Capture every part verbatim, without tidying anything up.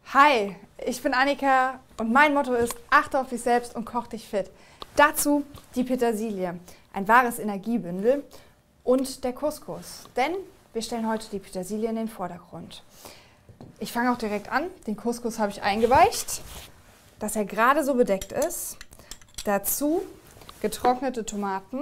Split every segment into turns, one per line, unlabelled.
Hi, ich bin Annika und mein Motto ist: Achte auf dich selbst und koch dich fit. Dazu die Petersilie, ein wahres Energiebündel, und der Couscous, denn wir stellen heute die Petersilie in den Vordergrund. Ich fange auch direkt an. Den Couscous habe ich eingeweicht, dass er gerade so bedeckt ist. Dazu getrocknete Tomaten,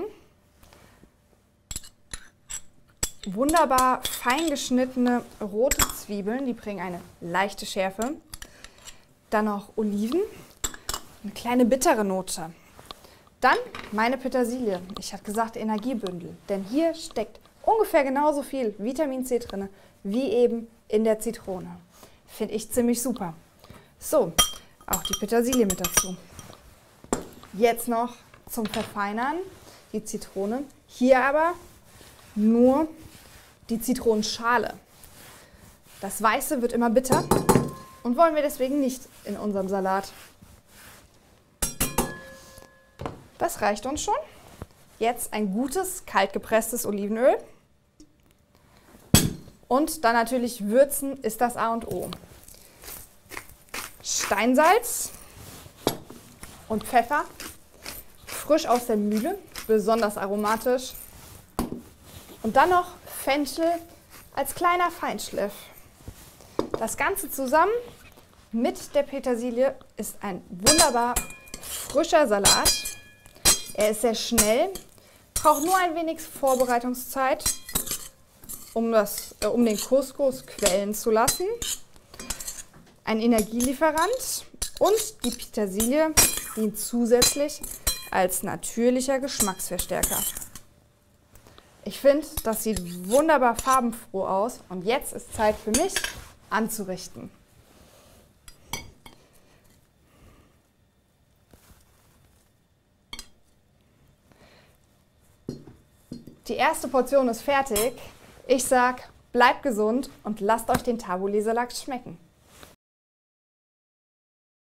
wunderbar fein geschnittene rote Zwiebeln, die bringen eine leichte Schärfe. Dann noch Oliven, eine kleine bittere Note. Dann meine Petersilie. Ich hatte gesagt Energiebündel, denn hier steckt ungefähr genauso viel Vitamin C drin wie eben in der Zitrone. Finde ich ziemlich super. So, auch die Petersilie mit dazu. Jetzt noch zum Verfeinern die Zitrone. Hier aber nur die Zitronenschale. Das Weiße wird immer bitter und wollen wir deswegen nicht in unserem Salat. Das reicht uns schon. Jetzt ein gutes, kalt gepresstes Olivenöl. Und dann natürlich würzen ist das A und O. Steinsalz und Pfeffer, frisch aus der Mühle, besonders aromatisch. Und dann noch Fenchel als kleiner Feinschliff. Das Ganze zusammen mit der Petersilie ist ein wunderbar frischer Salat. Er ist sehr schnell, braucht nur ein wenig Vorbereitungszeit, um, das, äh, um den Couscous quellen zu lassen. Ein Energielieferant, und die Petersilie dient zusätzlich als natürlicher Geschmacksverstärker. Ich finde, das sieht wunderbar farbenfroh aus, und jetzt ist Zeit für mich anzurichten. Die erste Portion ist fertig. Ich sag, bleibt gesund und lasst euch den Tabbouleh-Salat schmecken.